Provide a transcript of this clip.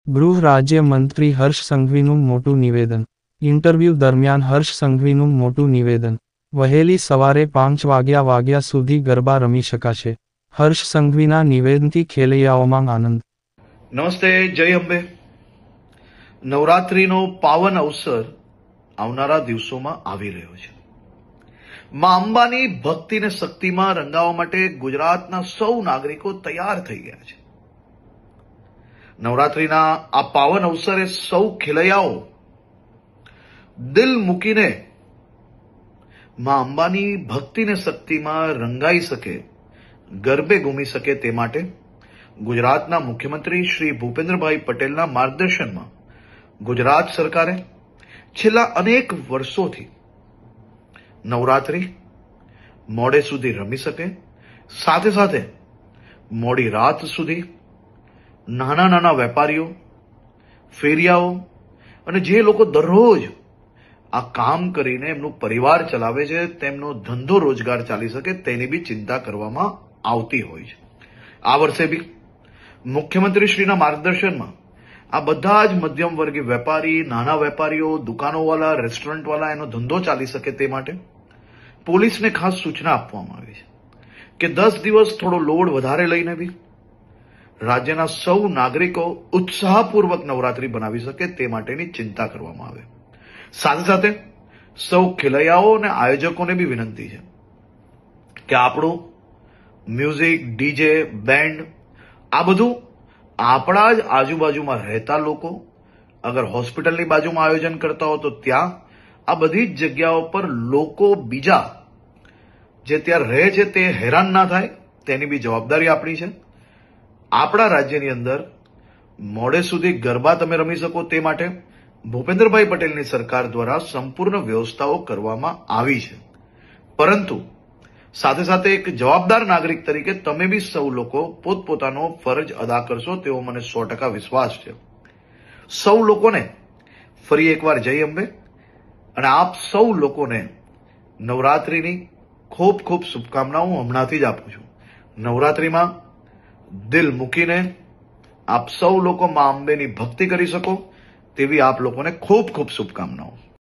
ગૃહ રાજ્ય મંત્રી હર્ષ સંઘવીનું મોટું નિવેદન. ઇન્ટરવ્યૂ દરમિયાન હર્ષ સંઘવીનું મોટું નિવેદન. વહેલી સવારે 5 વાગ્યા સુધી ગરબા રમી શકાશે. હર્ષ સંઘવીના નિવેદનથી ખેલૈયાઓમાં આનંદ. નમસ્તે, જય અંબે. નવરાત્રીનો પાવન અવસર આવનારા દિવસોમાં આવી રહ્યો છે. માં અંબાની ભક્તિ અને શક્તિમાં રંગાવવા માટે ગુજરાતના સૌ નાગરિકો તૈયાર થઈ ગયા છે. નવરાત્રીના આ પાવન અવસરે સૌ ખેલૈયાઓ દિલ મૂકીને માં અંબાની ભક્તિ અને શક્તિમાં રંગાઈ શકે, ગરબે ઘૂમી શકે તે માટે ગુજરાતના મુખ્યમંત્રી શ્રી ભૂપેન્દ્રભાઈ પટેલના માર્ગદર્શનમાં ગુજરાત સરકારે છેલ્લા અનેક વર્ષોથી નવરાત્રી મોડે સુધી રમી શકે, સાથે સાથે મોડી રાત સુધી નાના નાના વેપારીઓ, ફેરિયાઓ અને જે લોકો દરરોજ આ કામ કરીને એમનું પરિવાર ચલાવે છે, તેમનો ધંધો રોજગાર ચાલી શકે તેની બી ચિંતા કરવામાં આવતી હોય છે. આ વર્ષે બી મુખ્યમંત્રીશ્રીના માર્ગદર્શનમાં આ બધા જ મધ્યમ વર્ગીય વેપારી, નાના વેપારીઓ, દુકાનોવાળા, રેસ્ટોરન્ટવાળા એનો ધંધો ચાલી શકે તે માટે પોલીસને ખાસ સૂચના આપવામાં આવી છે કે 10 દિવસ થોડો લોડ વધારે લઈને બી રાજ્યના સૌ નાગરિકો ઉત્સાહપૂર્વક નવરાત્રી બનાવી શકે તે માટેની ચિંતા કરવામાં આવે. સાથે સાથે સૌ ખેલૈયાઓ અને આયોજકોને બી વિનંતી છે કે આપણું મ્યુઝિક, ડીજે, બેન્ડ આ બધું આપણા જ આજુબાજુમાં રહેતા લોકો, અગર હોસ્પિટલની બાજુમાં આયોજન કરતા હો તો ત્યાં આ બધી જ જગ્યાઓ પર લોકો બીજા જે ત્યાં રહે છે તે હેરાન ના થાય તેની બી જવાબદારી આપણી છે. આપણા રાજ્યની અંદર મોડે સુધી ગરબા તમે રમી શકો તે માટે ભૂપેન્દ્રભાઈ પટેલની સરકાર દ્વારા સંપૂર્ણ વ્યવસ્થાઓ કરવામાં આવી છે. પરંતુ સાથે સાથે એક જવાબદાર નાગરિક તરીકે તમે બી સૌ લોકો પોતપોતાનો ફરજ અદા કરશો તેવો મને 100% વિશ્વાસ છે. સૌ લોકોને ફરી એકવાર જય અંબે અને આપ સૌ લોકોને નવરાત્રીની ખૂબ ખૂબ શુભકામનાઓ હમણાંથી જ આપું છું. નવરાત્રીમાં દિલ મૂકીને આપ સૌ લોકો માં અંબેની ભક્તિ કરી શકો તેવી આપ લોકોને ખૂબ ખૂબ શુભકામનાઓ.